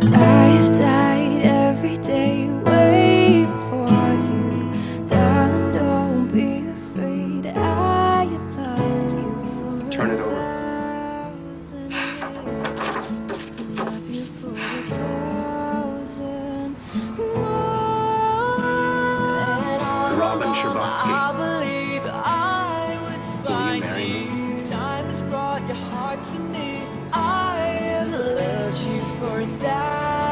I've died every day waiting for you. Darling, don't be afraid. I have loved you for Turn it over. 1,000 years. Love you for 1,000 more. Robin Scherbatsky. I believe I would find marry me? you. Time has brought your heart to me. I have loved you for 1,000